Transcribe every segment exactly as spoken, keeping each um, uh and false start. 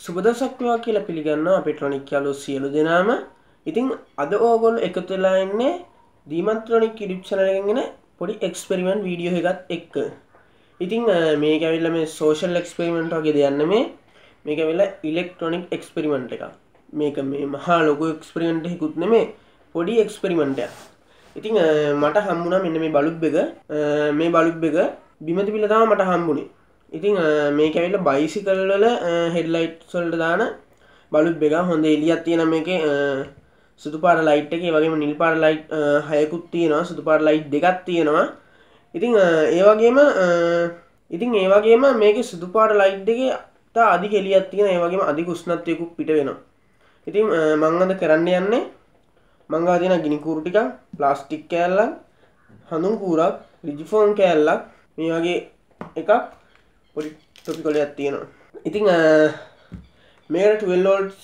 සුබ දවසක් වේවා කියලා පිළිගන්නවා පෙට්‍රොනික් යාළුවෝ සියලු දෙනාම. ඉතින් අද ඕගොල්ලෝ එකතු වෙලා ඉන්නේ දීමන්ත්‍රොනික් YouTube channel එකෙන් එන පොඩි එක්ස්පෙරිමන්ට් වීඩියෝ එකක් එක්ක. ඉතින් මේක ඇවිල්ලා මේ social experiment වගේ දෙයක් නෙමෙයි. මේක ඇවිල්ලා electronic experiment එකක්. මේක මේ මහා ලොකු experiment එකකුත් නෙමෙයි. පොඩි experiment එකක්. ඉතින් මට හම්බුණා මෙන්න මේ බල්බ් එක. මේ බල්බ් එක බිම තිබිලා තමයි මට හම්බුනේ. ඉතින් මේක ඇවිල්ලා බයිසිකල් වල හෙඩ්ලයිට්ස් වලට දාන බල්බ් එක. හොඳ එළියක් තියෙන මේකේ සුදු පාට ලයිට් එකේ වගේම නිල් පාට ලයිට් හයකුත් තියෙනවා. සුදු පාට ලයිට් දෙකක් තියෙනවා. ඉතින් ඒ වගේම ඉතින් ඒ වගේම මේකේ සුදු පාට ලයිට් එකේ තා අධික එළියක් තියෙන ඒ වගේම අධික උෂ්ණත්වයකුත් පිට වෙනවා. ඉතින් මම අද කරන්න යන්නේ මං ගාව තියෙන ගිනි කූරු ටිකක්, ප්ලාස්ටික් කෑල්ලක්, හඳුන් කූරක්, රිජිෆෝම් කෑල්ලක් මේ වගේ එකක් පොඩි ටොපි කොලයක් තියෙනවා. ඉතින් මේකට twelve volts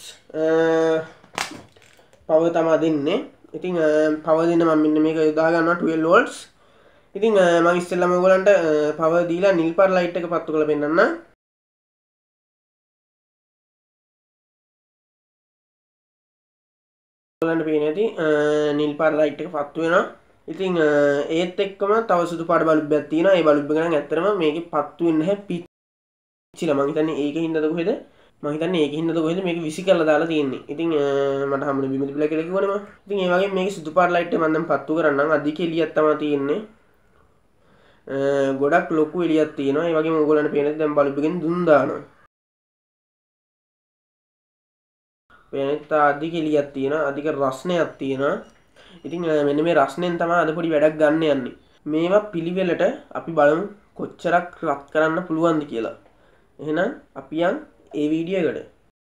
power තමයි දෙන්නේ. ඉතින් power දෙන්න මම මෙන්න මේක යොදා ගන්නවා twelve volts. ඉතින් මම ඉස්සෙල්ලාම ඔයගලන්ට power දීලා නිල් පාට ලයිට් එක පත්තු කරලා පෙන්නන්න. ඔයගලන්ට පේන්නේ නැති නිල් පාට ලයිට් එක පත්තු වෙනවා. ඉතින් ඒත් එක්කම තව සුදු පාට බල්බ් එකක් තියෙනවා. ඒ බල්බ් එක නම් ඇත්තටම මේකේ පත්තු වෙන්නේ නැහැ. පිච්චිලා මම හිතන්නේ ඒකේ හින්දාද කොහෙද? මම හිතන්නේ ඒකේ හින්දාද කොහෙද මේක විසි කරලා දාලා තියෙන්නේ. ඉතින් මට හම්බුනේ බිම තිබිලා කියලා කිව්වනේ මම. ඉතින් ඒ වගේම මේකේ සුදු පාට ලයිට් එක මම දැන් පත්තු කරන්නම්. අධික එළියක් තමයි තියෙන්නේ. ගොඩක් ලොකු එළියක් තියෙනවා. ඒ වගේම ඕගොල්ලන්ට පේන්නේ දැන් බල්බ් එකෙන් දුම් දානවා. පේන්නේ අධික එළියක් තියෙනවා. අධික රස්නයක් තියෙනවා. ඉතින් මෙන්න මේ රස්නෙන් තමයි අද පොඩි වැඩක් ගන්න යන්නේ. මේවා පිළිවෙලට අපි බලමු කොච්චරක් රත් කරන්න පුළුවන්ද කියලා. එහෙනම් අපි යන් ඒ වීඩියෝ එකට.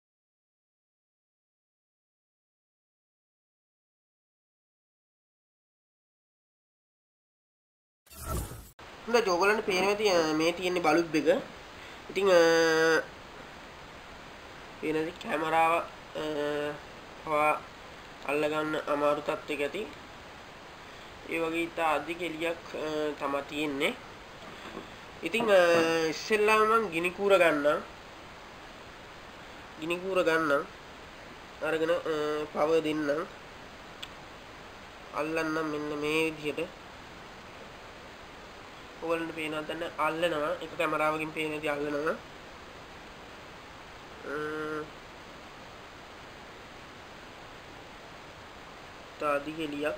හොඳයි ඔයගොල්ලන්ට පේනවා මේ තියෙන බල්බ් එක. ඉතින් පේනද කැමරාව පවා අල්ලගන්න අමාරු තත්ත්වයක ඇති. ඒ වගේ ඉත අධික එළියක් තමයි තියෙන්නේ. ඉතින් ඉස්සෙල්ලාම මම ගිනි කූර ගන්නම්. ගිනි කූර ගන්නම්. අරගෙන පවර් දෙන්නම්. අල්ලන්නම් මෙන්න මේ විදිහට. ඔයගොල්ලන්ට පේනවද දැන් අල්ලනවා. එක කැමරාවකින් පේන විදිහ අල්ලනවා. අධික එළියක්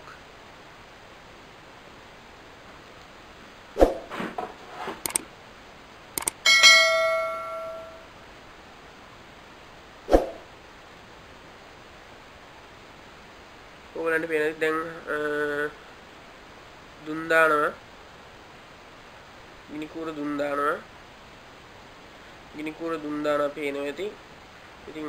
ඔයගලන්ට පේනද දැන් දුම් දානවා. ගිනි කූර දුම් දානවා. ගිනි කූර දුම් දානවා පේනවා ඇති. ඉතින්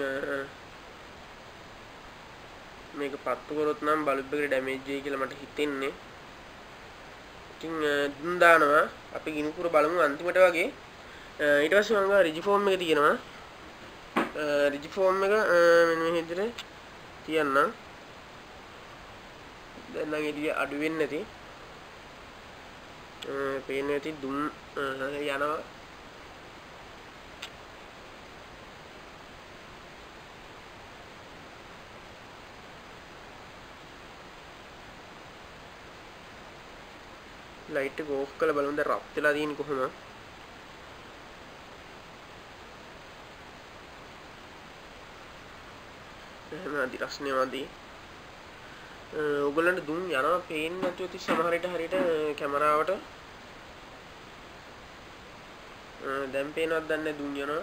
මේක පත්තු කරොත් නම් බල්බ් එකට ඩැමේජ් වෙයි කියලා මට හිතෙන්නේ. ඉතින් දුම් දානවා. අපි ගිනි කූර බලමු අන්තිමට වගේ. ඊට පස්සේ මම ගා රිජිෆෝම් එක තියෙනවා. රිජිෆෝම් එක මෙන්න මේ විදිහට තියන්නම්. දැන් නම් එළිය අඩු වෙන්නේ නැති. පේන්නේ නැති දුම් යනවා. ලයිට් එක ඕෆ් කරලා බලමු දැන් රත් වෙලා තියෙන්නේ කොහොමද? එහෙම අදි රස්නේවදී ඔයගොල්ලන්ට දුම් යනවා පේන්නේ නැතුව ඉතින් සමහර විට හරියට කැමරාවට දැන් පේනවද දන්නේ දුම් යනවා.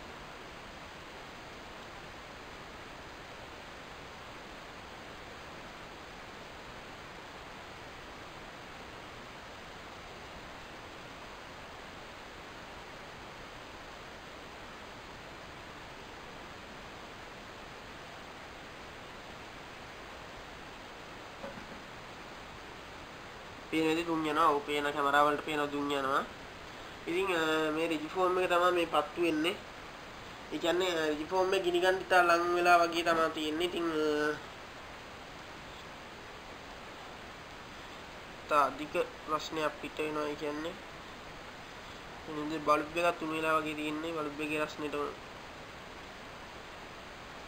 පේනද දුම් යනවා. ඔව් පේන කැමරාව වලට පේන දුම් යනවා. ඉතින් මේ රිජිෆෝම් එක තමයි මේ පත්තු වෙන්නේ. ඒ කියන්නේ රිජිෆෝම් එක ගිනි ගන්න ඉතා ලං වෙලා වගේ තමයි තියෙන්නේ. ඉතින් තා අධික රස්නයක් පිට වෙනවා. ඒ කියන්නේ ඉතින් බලබ් එකක් තුන වෙලා වගේ තියෙන්නේ. බලබ් එකේ රස්නෙට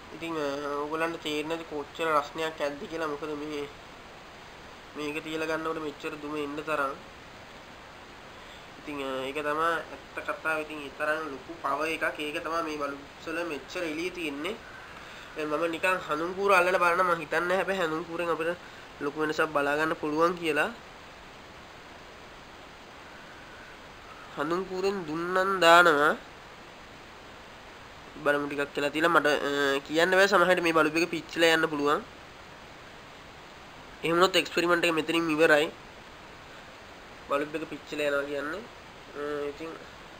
ඉතින් ඕගොල්ලන්ට තේරෙන්නේ නැති කොච්චර රස්නයක් ඇද්ද කියලා. මොකද මේ මේක තියලා ගන්නකොට මෙච්චර දුම එන්න තරම්. ඉතින් ඒක තමයි ඇත්ත කතාව. ඉතින් ඒ තරම් ලොකු පව එකක්. ඒක තමයි මේ බල්බ්ස් වල මෙච්චර එළිය තියෙන්නේ. මම නිකන් හඳුන් කූර අල්ලලා බලන මම හිතන්නේ හැබැයි හඳුන් කූරෙන් අපිට ලොකු වෙනසක් බලා ගන්න පුළුවන් කියලා. හඳුන් කූරෙන් දුන්නන් දානවා බලමු ටිකක් කියලා තියලා මට කියන්න බෑ සමහරවිට මේ බල්බ් එක පිච්චිලා යන්න පුළුවන්. එහෙම වුණොත් එක්ස්පෙරිමන්ට් එක මෙතනින් ඉවරයි. බල්බ් එක පිච්චිලා යනවා කියන්නේ. ඉතින්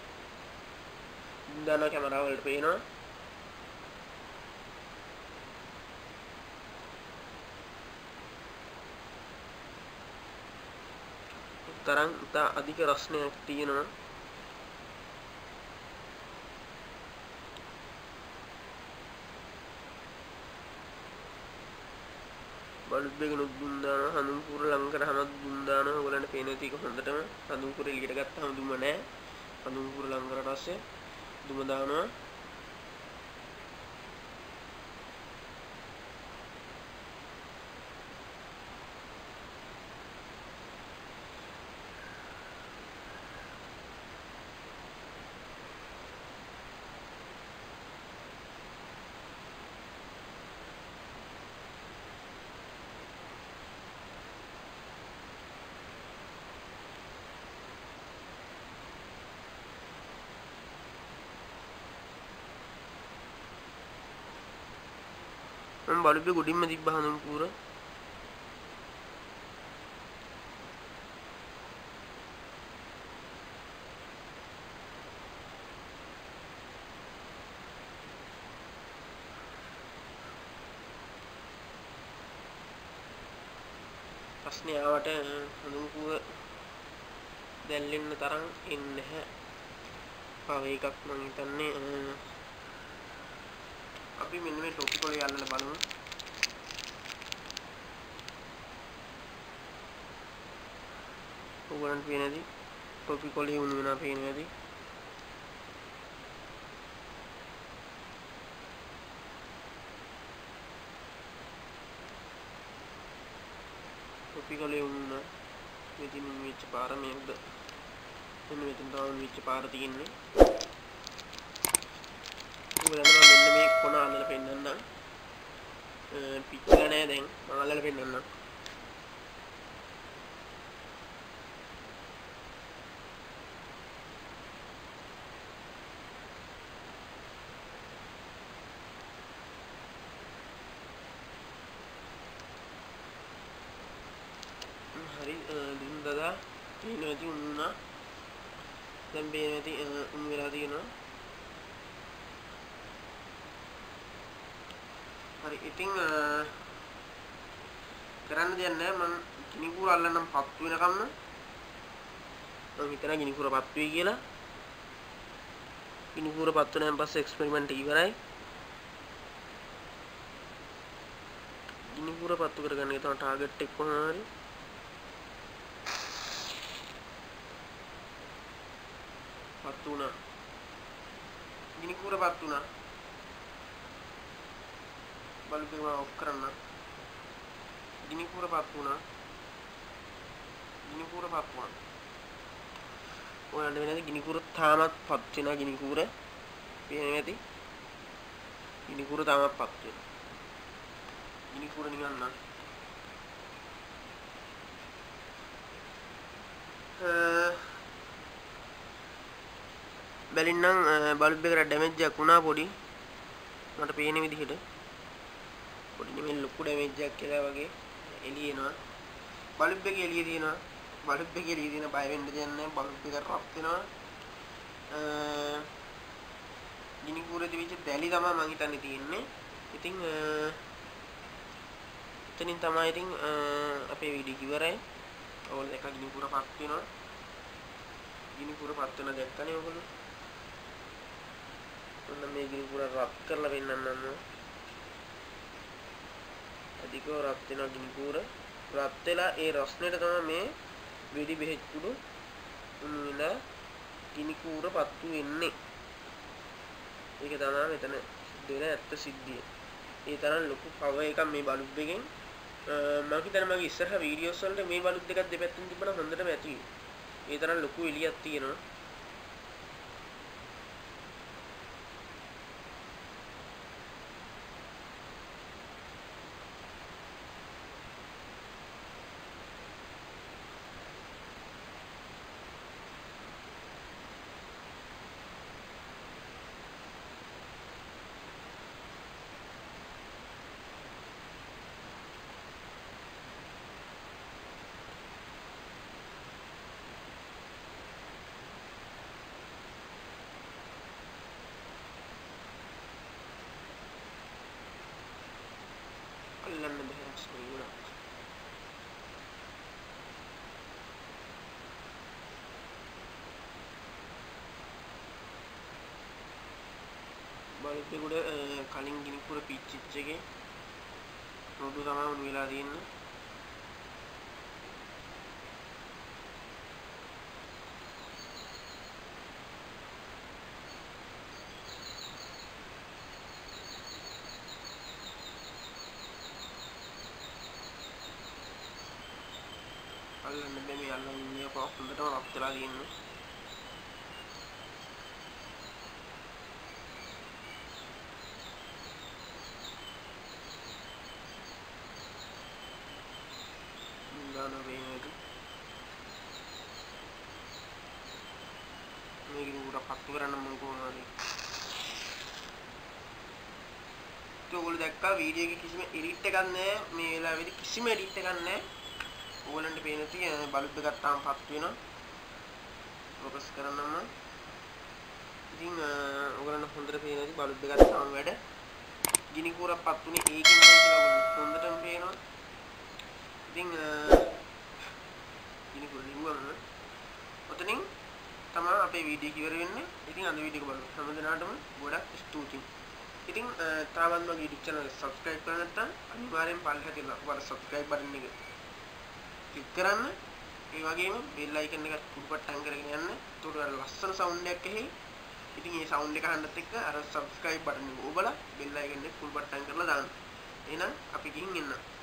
දාන කැමරාව වලට පේනවා. තරම් ඉතා අධික රස්නයක් තියෙනවා. බල්බ් එක නුත් දුම් දානවා. හඳුන් කූර ලං කරාම දුම් දානවා. ඔයගලන්ට පේන ඇති ඒක හොඳටම හඳුන් කූර එළියට ගත්තාම දුම නැහැ. හඳුන් කූර ලං කරලා පස්සේ දුම දානවා. මම බල්බ් එක උඩින්ම තිබ්බ හඳුන් කූර. ප්‍රශ්නේ ආවට හඳුන් කූර දැල්ලෙන්න තරම් එන්නේ නැහැ. පව එකක් මම හිතන්නේ. අපි මෙන්න මේ ටොපි කොලේ අල්ලලා බලමු. ඕගලන්ට පේන්නේ නැති ටොපි කොලේ උණු වෙනවා පේන්නේ නැති. ටොපි කොලේ උණු මෙතන මෙච්ච පාර මේකද මෙන්න මෙතන තමයි මෙච්ච පාර තියෙන්නේ. ඔයගලන්ට මම මෙන්න මේ කොන අල්ලලා පෙන්නන්නම්. පිච්චිලා නැහැ දැන්. මම අල්ලලා පෙන්නන්නම්. හරි දුම් දදා පේන්නේ නැති උන්නා. දැන් පේන්නේ නැති උන් වෙලා තියෙනවා. හරි ඉතින් කරන්න දෙයක් නැහැ. මම ගිනි කූර අල්ලන්නම් පත්තු වෙනකම්ම. මම හිතනවා ගිනි කූර පත්තු වෙයි කියලා. ගිනි කූර පත්තු වෙනාන් පස්සේ එක්ස්පෙරිමන්ට් එක ඉවරයි. ගිනි කූර පත්තු කරගන්න එක තමයි ටාගට් එක කොහොම හරි. පත්තු වුණා. ගිනි කූර පත්තු වුණා. බල්බ් එක ඔෆ් කරන්න. ගිනි කූර පත්තු වුණා. ගිනි කූර පත්තු වුණා. ඔයාලට වෙනද ගිනි කූර තාමත් පත් වෙනවා. ගිනි කූර පේන්නේ නැති. ගිනි කූර තාමත් පත් වෙනවා. ගිනි කූර නිකන් නම් බැලින්නම් බල්බ් එකට ඩැමේජ් එකක් වුණා පොඩි. මට පේන විදිහට පොඩි නෙමෙයි ලොකු ඩැමේජ් එකක් කියලා වගේ එළිය එනවා. බල්බ් එකේ එළිය තියෙනවා. බල්බ් එකේ එළිය තියෙන බය වෙන්න දෙයක් නැහැ. බල්බ් එක රත් වෙනවා. ගිනි කූරේ තිබිච්ච දැලි තමයි මම හිතන්නේ තියෙන්නේ. ඉතින් එතනින් තමයි ඉතින් අපේ වීඩියෝ ඉවරයි. ඕල් එක ගිනි කූර පත් වෙනවා. ගිනි කූර පත් වෙන දැක්කනේ ඔයගොල්ලෝ. ඔන්න මේ ගිනි කූර රත් කරලා වෙන්නන්නම්. අධිකව රත් වෙන ගිනි කූර රත් වෙලා ඒ රස්නෙට තමයි මේ වෙඩි බෙහෙත් කුඩු උණු වෙලා ගිනි කූර පත්තු වෙන්නේ. ඒක තමයි මෙතන සිද්ධ වෙන ඇත්ත සිද්ධිය. ඒ තරම් ලොකු පවර් එකක් මේ බල්බ් එකෙන් මම හිතන්නේ මගේ ඉස්සරහ වීඩියෝස් වලට මේ බල්බ් දෙකක් දෙපැත්තෙන් තිබ්බනම් හොඳටම ඇති වෙයි. ඒ තරම් ලොකු එළියක් තියෙනවා. අල්ලන්න බෑ රස්නේ වුණා. බල්බ් එක උඩ කලින් ගිනි පුර පිච්චිච්ච එකේ රොඩු තමයි උණු වෙලා තියෙන්නේ. අල්ලන්න බෑ මේ අල්ලන්න ඉන්නේ කොහොමද හොඳටම රත් වෙලා තියෙන්නේ. දාන වේනක මේක උඩ පත්තු කරන්න මම කොහොමද? ඔයගොල්ලෝ දැක්කා වීඩියෝ එකේ කිසිම එඩිට් එකක් නැහැ. මේ වෙලාවේදී කිසිම එඩිට් එකක් නැහැ. ඕගොල්ලන්ට පේන තියෙන බල්බ් එකක් තාම පත් වෙනවා. ફોකස් කරනම ඉතින් ඕගොල්ලන්ට හොඳට පේනදී බල්බ් එකක් තාම වැඩ. ගිනි කූරක් පත් උනේ ඒකෙන් නේද කියලා ඕගොල්ලෝ හොඳටම පේනවා. ඉතින් ගිනි කූර ලිව්වම ඔතනින් තමයි අපේ වීඩියෝ එක ඉවර වෙන්නේ. ඉතින් අද වීඩියෝ එක බලමු. හැම දිනකටම ගොඩක් ස්තුතියි. ඉතින් තාමත් මගේ YouTube channel එක subscribe කරලා නැත්නම් අනිවාර්යෙන් පල්ලෙහා තියෙන වල subscribe button එක ක්ලික් කරන්න. ඒ වගේම bell icon එක කුඩු පට්ටම් කරගෙන යන්න. එතකොට අර ලස්සන sound එකක් එහි. ඉතින් මේ sound එක අහන්නත් එක්ක අර subscribe button එක ඔබලා bell icon එක කුඩු පට්ටම් කරලා දාන්න. එහෙනම් අපි ගිහින් එන්න.